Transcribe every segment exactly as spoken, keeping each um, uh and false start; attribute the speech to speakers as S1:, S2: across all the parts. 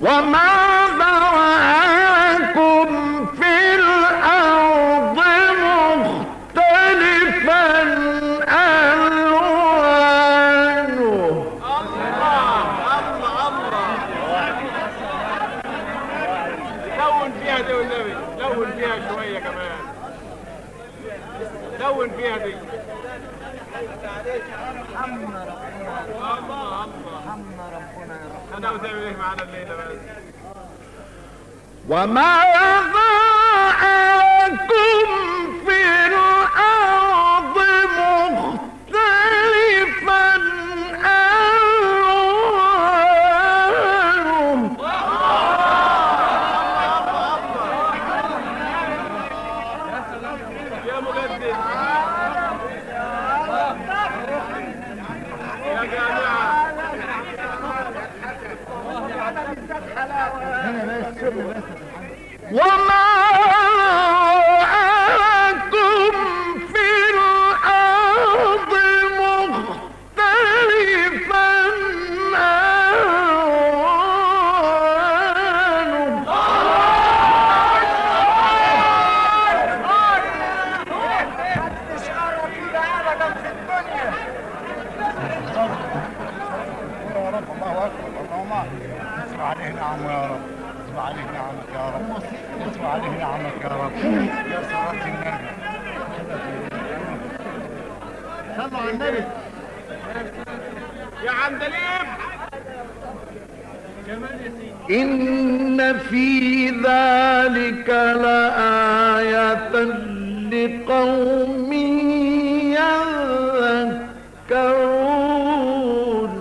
S1: وما ذرأكم في الأرض مختلفا ألوانه.
S2: لون فيها دي والنبي، لون فيها شوية كمان، لون فيها دي.
S3: حمنا ربنا،
S2: الله الله،
S3: حمنا ربنا يا رب.
S2: أنا وتعمل إيه معانا الليلة بس؟
S1: وما ذرأكم في الأرض مختلفا ألوانه.
S2: يا مجدد، يا جماعة،
S1: وما ذرأكم في الأرض مختلفا ألوانه.
S3: محدش قرب كده ابدا في الدنيا.
S4: يا رب، الله اكبر، اللهم اسمع عليه نعم يا رب، اسمع عليه نعمك يا رب، اسمع عليه نعمك يا رب، يا صلاة النبي. صلوا على النبي.
S2: يا عندليب.
S1: إن في ذلك لآية لقوم يذكرون.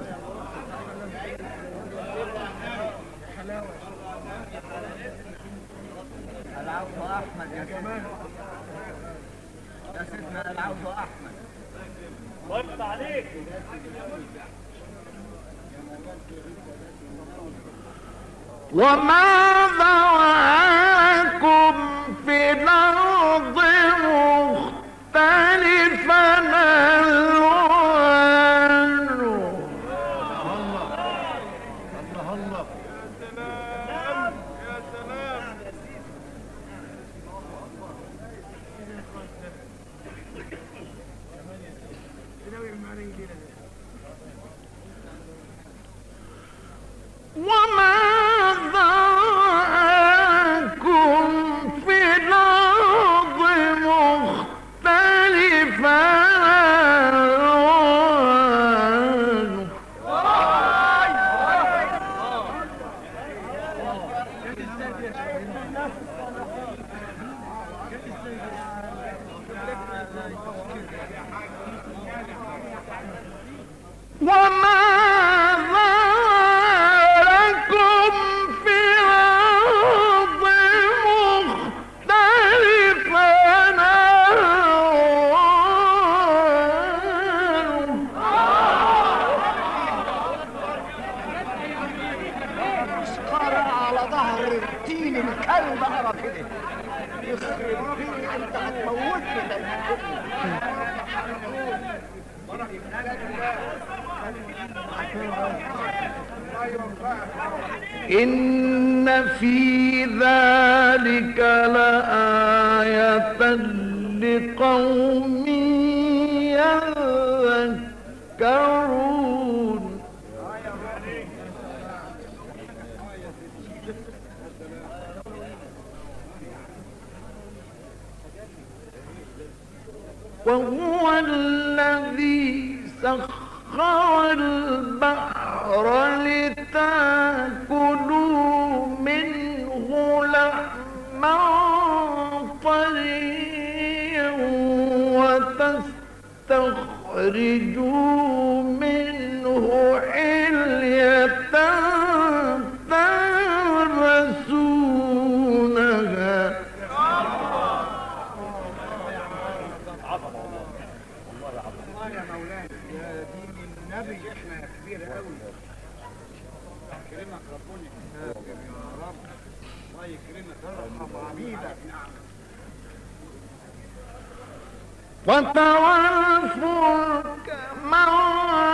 S3: العفو احمد يا جمال، يا سيدنا العفو احمد.
S2: وقفت عليك.
S1: وما ذرأكم في الأرض مختلفا ألوانه.
S4: الله الله،
S2: سلام يا سلام.
S1: وما ذرأكم في الأرض مختلفا ألوانه. وما ذرأكم في الأرض مختلفا ألوانه.
S3: مش قارئ على ظهر التين الكلب قرا كده. يخرب بيك، انت هتموتني ده.
S1: إن في ذلك لآية لقوم يذكرون. وهو الذي سخر البحر لتأكلوا منه لحما طريا وتستخرجوا منه حلية تلبسونها.
S3: الله يا مولانا، يا دين النبي احنا كبير قوي. يكرمك ربنا يا رب، الله يكرمك، ارحم عبيدك.
S1: وترى الفلك مواخر